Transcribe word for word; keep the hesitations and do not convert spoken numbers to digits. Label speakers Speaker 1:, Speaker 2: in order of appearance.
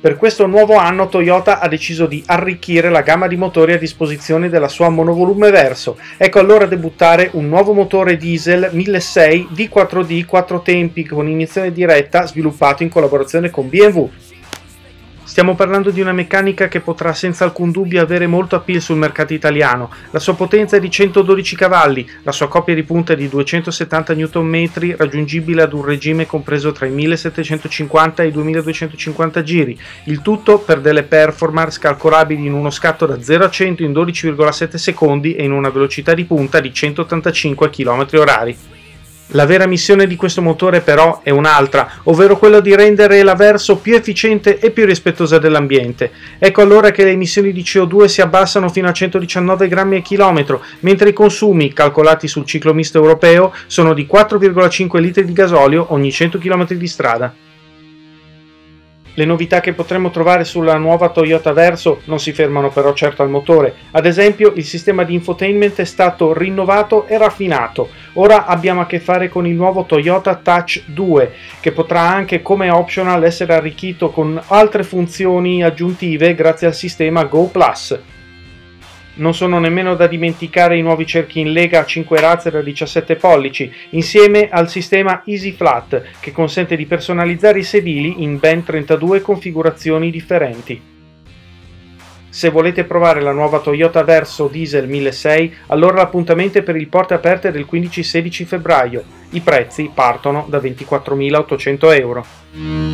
Speaker 1: Per questo nuovo anno Toyota ha deciso di arricchire la gamma di motori a disposizione della sua monovolume Verso. Ecco allora debuttare un nuovo motore diesel milleseicento D quattro D quattro tempi con iniezione diretta sviluppato in collaborazione con B M W. Stiamo parlando di una meccanica che potrà senza alcun dubbio avere molto appeal sul mercato italiano. La sua potenza è di centododici cavalli, la sua coppia di punta è di duecentosettanta newton metri, raggiungibile ad un regime compreso tra i millesettecentocinquanta e i duemiladuecentocinquanta giri, il tutto per delle performance calcolabili in uno scatto da zero a cento in dodici virgola sette secondi e in una velocità di punta di centottantacinque chilometri orari. La vera missione di questo motore però è un'altra, ovvero quella di rendere la Verso più efficiente e più rispettosa dell'ambiente. Ecco allora che le emissioni di C O due si abbassano fino a centodiciannove grammi al chilometro, mentre i consumi, calcolati sul ciclo misto europeo, sono di quattro virgola cinque litri di gasolio ogni cento chilometri di strada. Le novità che potremo trovare sulla nuova Toyota Verso non si fermano però certo al motore. Ad esempio, il sistema di infotainment è stato rinnovato e raffinato. Ora abbiamo a che fare con il nuovo Toyota Touch due, che potrà anche come optional essere arricchito con altre funzioni aggiuntive grazie al sistema Go Plus. Non sono nemmeno da dimenticare i nuovi cerchi in lega a cinque razze da diciassette pollici, insieme al sistema Easy Flat, che consente di personalizzare i sedili in ben trentadue configurazioni differenti. Se volete provare la nuova Toyota Verso Diesel milleseicento, allora l'appuntamento è per il porte aperte del quindici sedici febbraio. I prezzi partono da ventiquattromilaottocento euro.